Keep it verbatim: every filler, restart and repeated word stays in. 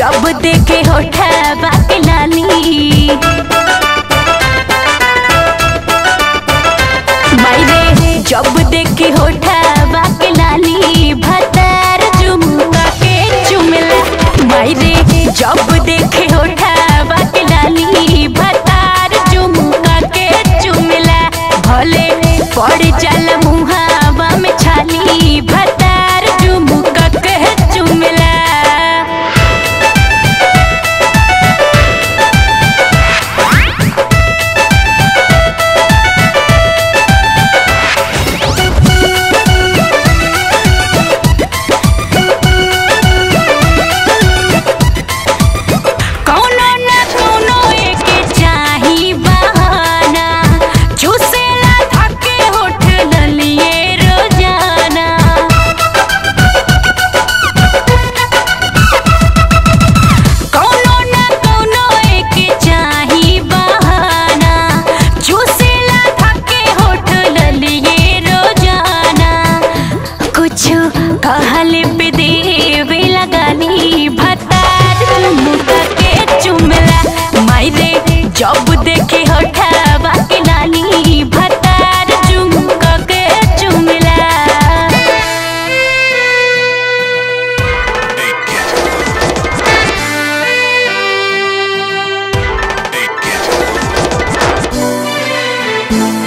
जब देखे होठवा के लाली मायरे जब देखे होठवा के लाली भतार झुमका के चुमला मायरे जब देखे होठवा के लाली भतार झुमका के चुमला भले पड़ जाला मुहावा में छाली भतार झुमका के चुमला। कहले पे देवे लगानी भतार झुमका के चुमला मायरे जब देखे होठवा के लाली भतार झुमका के चुमला। Dekhe.